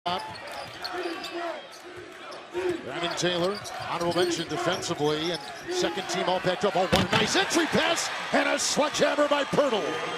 Brandon Taylor, honorable mention defensively, and second team all packed up. Oh, what a nice entry pass and a sledgehammer by Poeltl.